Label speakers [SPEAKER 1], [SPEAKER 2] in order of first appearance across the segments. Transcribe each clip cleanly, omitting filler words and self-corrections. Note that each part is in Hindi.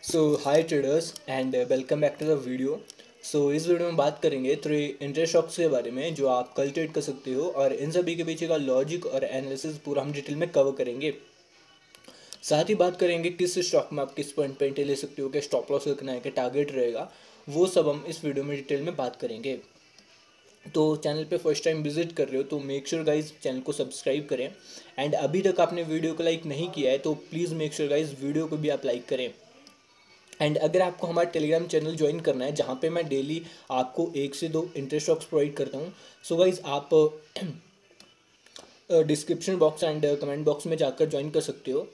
[SPEAKER 1] So hi traders and welcome back to the video. इस वीडियो में बात करेंगे 3 इंटरेस्ट स्टॉक्स के बारे में जो आप कल ट्रेड कर सकते हो, और इन सभी के पीछे का लॉजिक और एनालिसिस पूरा हम डिटेल में कवर करेंगे। साथ ही बात करेंगे किस स्टॉक में आप किस पॉइंट पे एंट्री ले सकते हो, क्या स्टॉप लॉस रखना है, क्या टारगेट रहेगा, वो सब हम इस वीडियो में डिटेल में बात करेंगे। तो चैनल पे फर्स्ट टाइम विजिट कर रहे हो तो मेक श्योर गाइज चैनल को सब्सक्राइब करें, एंड अभी तक आपने वीडियो को लाइक नहीं किया है तो please make sure guys video को भी आप लाइक करें। एंड अगर आपको हमारा टेलीग्राम चैनल ज्वाइन करना है जहाँ पे मैं डेली आपको 1 से 2 इंटरेस्ट स्टॉक्स प्रोवाइड करता हूँ, सो गाइज आप description box and comment box में जाकर ज्वाइन कर सकते हो।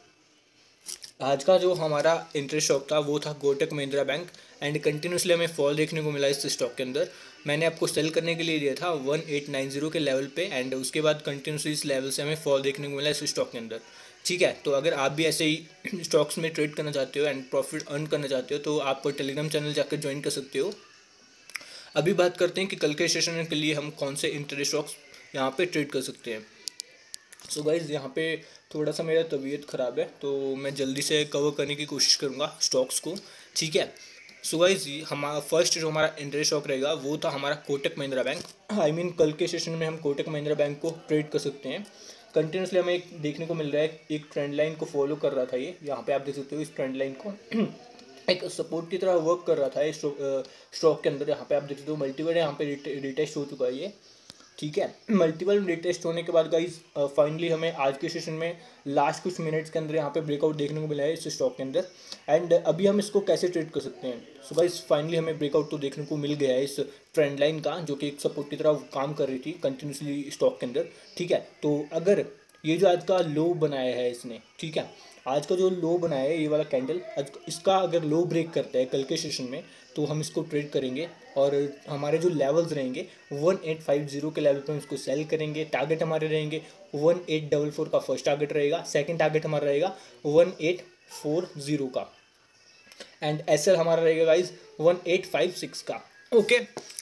[SPEAKER 1] आज का जो हमारा इंटरेस्ट स्टॉक था वो था Kotak Mahindra bank, and continuously हमें फॉल देखने को मिला इस स्टॉक के अंदर। मैंने आपको सेल करने के लिए दिया था 1890 के लेवल पे, एंड उसके बाद कंटिन्यूसली इस लेवल से हमें फॉल देखने को मिला इस स्टॉक के अंदर। ठीक है, तो अगर आप भी ऐसे ही स्टॉक्स में ट्रेड करना चाहते हो एंड प्रॉफिट अर्न करना चाहते हो तो आप टेलीग्राम चैनल जाकर ज्वाइन कर सकते हो। अभी बात करते हैं कि कल के सेशन के लिए हम कौन से इंटरेस्ट स्टॉक्स यहाँ पे ट्रेड कर सकते हैं। सो गाइज़ यहाँ पे थोड़ा सा मेरा तबीयत ख़राब है तो मैं जल्दी से कवर करने की कोशिश करूँगा स्टॉक्स को। ठीक है, सो गाइज़ हमारा फर्स्ट जो हमारा इंटरेस्ट स्टॉक रहेगा वो था हमारा कोटक महिंद्रा बैंक। कल के सेशन में हम कोटक महिंद्रा बैंक को ट्रेड कर सकते हैं। कंटिन्यूसली हमें एक देखने को मिल रहा है, एक ट्रेंड लाइन को फॉलो कर रहा था ये, यहाँ पे आप देख सकते हो इस ट्रेंड लाइन को एक सपोर्ट की तरह वर्क कर रहा था इस स्टॉक के अंदर। यहाँ पे आप देख सकते हो मल्टीपल यहाँ पे रिटेस्ट हो चुका है ये। ठीक है, मल्टीपल रिटेस्ट होने के बाद गाइज फाइनली हमें आज के सेशन में लास्ट कुछ मिनट्स के अंदर यहाँ पे ब्रेकआउट देखने को मिला है इस स्टॉक के अंदर। एंड अभी हम इसको कैसे ट्रेड कर सकते हैं। सो गाइज फाइनली हमें ब्रेकआउट तो देखने को मिल गया है इस ट्रेंड लाइन का, जो कि एक सपोर्ट की तरह काम कर रही थी कंटिन्यूसली स्टॉक के अंदर। ठीक है, तो अगर ये जो आज का लो बनाया है इसने, ठीक है, आज का जो लो बनाया है ये वाला कैंडल, इसका अगर लो ब्रेक करता है कल के सेशन में तो हम इसको ट्रेड करेंगे, और हमारे जो लेवल्स रहेंगे 1850 के लेवल पर हम इसको सेल करेंगे। टारगेट हमारे रहेंगे 1844 का फर्स्ट टारगेट रहेगा, सेकंड टारगेट हमारा रहेगा 1840 का, एंड एसएल हमारा रहेगा गाइज 1856 का। ओके,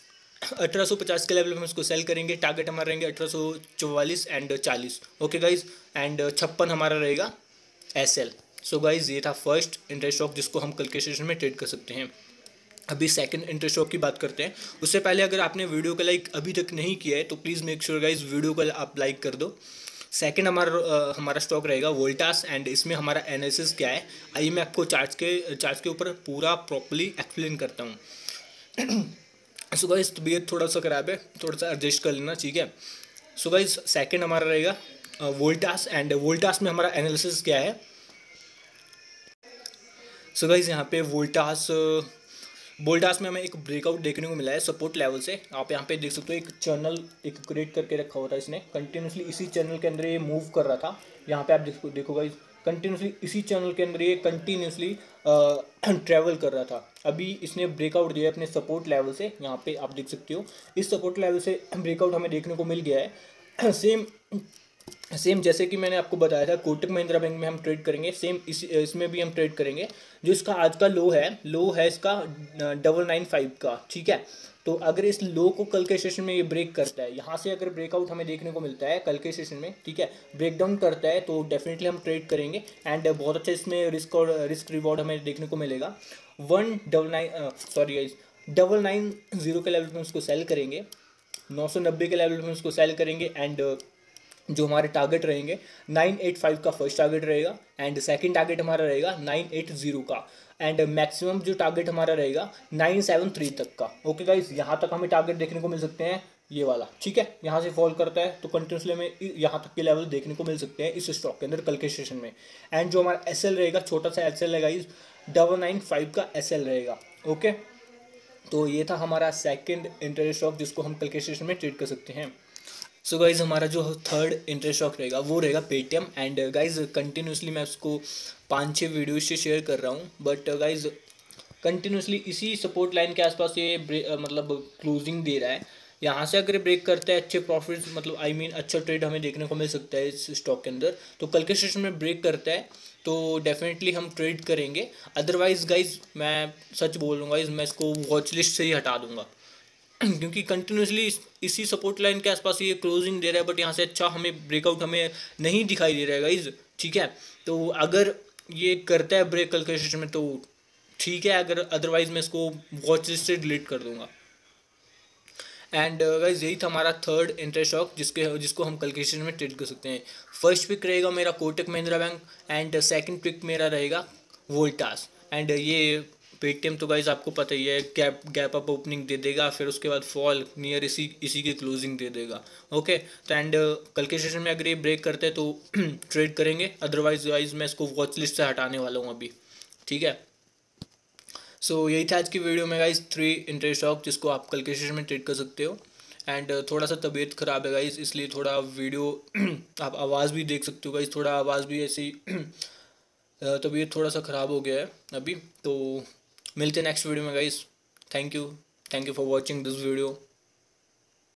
[SPEAKER 1] 1850 के लेवल पे हम इसको सेल करेंगे। टारगेट हमारा रहेंगे 1844 एंड 40। ओके गाइज, एंड 56 हमारा रहेगा एसएल। सो गाइज ये था फर्स्ट इंटरेस्ट स्टॉक जिसको हम कल के सेशन में ट्रेड कर सकते हैं। अभी सेकंड इंटरेस्ट स्टॉक की बात करते हैं। उससे पहले अगर आपने वीडियो को लाइक अभी तक नहीं किया है तो please make sure guys video को आप लाइक कर दो। सेकंड हमारा स्टॉक रहेगा वोल्टास, एंड इसमें हमारा एनालिसिस क्या है आइए मैं आपको चार्ट्स के ऊपर पूरा प्रॉपर्ली एक्सप्लेन करता हूँ। सो गाइस तबीयत थोड़ा सा ख़राब है, थोड़ा सा एडजस्ट कर लेना। ठीक है, सो गाइस सेकंड हमारा रहेगा वोल्टास, एंड वोल्टास में हमारा एनालिसिस क्या है। सो गाइस यहाँ पे वोल्टास में हमें एक ब्रेकआउट देखने को मिला है सपोर्ट लेवल से। आप यहाँ पे देख सकते हो एक चैनल एक क्रिएट करके रखा हुआ था इसने, कंटिन्यूसली इसी चैनल के अंदर ये मूव कर रहा था। यहाँ पे आप देखो गाइस कंटिन्यूसली इसी चैनल के अंदर ये कंटिन्यूसली ट्रैवल कर रहा था। अभी इसने ब्रेकआउट दिया अपने सपोर्ट लेवल से, यहाँ पे आप देख सकते हो इस सपोर्ट लेवल से ब्रेकआउट हमें देखने को मिल गया है। सेम जैसे कि मैंने आपको बताया था कोटक महिंद्रा बैंक में हम ट्रेड करेंगे, सेम इसमें भी हम ट्रेड करेंगे। जो इसका आज का लो है इसका 995 का। ठीक है, तो अगर इस लो को कल के सेशन में ये ब्रेक करता है, यहाँ से अगर ब्रेकआउट हमें देखने को मिलता है कल के सेशन में, ठीक है, ब्रेकडाउन करता है तो डेफिनेटली हम ट्रेड करेंगे, एंड बहुत अच्छा इसमें रिस्क रिवॉर्ड हमें देखने को मिलेगा। 990 के लेवल पर उसको सेल करेंगे, 990 के लेवल पर उसको सेल करेंगे, एंड जो हमारे टारगेट रहेंगे 985 का फर्स्ट टारगेट रहेगा, एंड सेकंड टारगेट हमारा रहेगा 980 का, एंड मैक्सिमम जो टारगेट हमारा रहेगा 973 तक का। ओके गाइस, यहाँ तक हमें टारगेट देखने को मिल सकते हैं ये वाला। ठीक है, यहाँ से फॉल करता है तो कंटिन्यूसली हमें यहाँ तक के लेवल देखने को मिल सकते हैं इस स्टॉक के अंदर कल के सेशन में। एंड जो हमारा एसएल रहेगा, छोटा सा एसएल रहेगा, इस 995 का एसएल रहेगा। ओके, तो ये था हमारा सेकंड इंटरेस्ट स्टॉक जिसको हम कल के सेशन में ट्रेड कर सकते हैं। सो गाइज़ हमारा जो थर्ड इंटरेस्ट स्टॉक रहेगा वो रहेगा पेटीएम, एंड गाइज़ कंटिन्यूसली मैं उसको 5-6 वीडियो से शेयर कर रहा हूँ, बट गाइज़ कंटिन्यूसली इसी सपोर्ट लाइन के आसपास ये मतलब क्लोजिंग दे रहा है। यहाँ से अगर ब्रेक करता है अच्छे प्रॉफिट मतलब अच्छा ट्रेड हमें देखने को मिल सकता है इस स्टॉक के अंदर। तो कल के सेशन में ब्रेक करता है तो डेफिनेटली हम ट्रेड करेंगे, अदरवाइज़ गाइज़ मैं सच बोल लूँगा मैं इसको वॉच लिस्ट से ही हटा दूँगा। क्योंकि कंटिन्यूसली इसी सपोर्ट लाइन के आसपास ये क्लोजिंग दे रहा है, बट यहाँ से अच्छा हमें ब्रेकआउट हमें नहीं दिखाई दे रहा है गाइज। ठीक है, तो अगर ये करता है ब्रेक कल के सेशन में तो ठीक है, अगर अदरवाइज़ मैं इसको वॉच लिस्ट से डिलीट कर दूंगा। एंड गाइस यही था हमारा थर्ड इंटरेस्ट स्टॉक जिसको हम कल के सेशन में ट्रेड कर सकते हैं। फर्स्ट पिक रहेगा मेरा Kotak Mahindra bank and second pick मेरा रहेगा वोल्टास। एंड ये पेटीएम तो गाइस आपको पता ही है, गैप अप ओपनिंग दे देगा, फिर उसके बाद फॉल नियर इसी की क्लोजिंग दे देगा। ओके, तो एंड कल के सेशन में अगर ये ब्रेक करते हैं तो ट्रेड करेंगे, अदरवाइज गाइस मैं इसको वॉच लिस्ट से हटाने वाला हूँ अभी। ठीक है, सो यही था आज की वीडियो में गाइस, 3 इंटरेस्ट स्टॉक जिसको आप कल के सेशन में ट्रेड कर सकते हो। एंड थोड़ा सा तबीयत ख़राब है गाइस, इसलिए थोड़ा वीडियो आप आवाज़ भी देख सकते हो गाइस, थोड़ा आवाज़ भी ऐसी तबीयत थोड़ा सा ख़राब हो गया है अभी। तो मिलते हैं नेक्स्ट वीडियो में guys. Thank you for watching this video.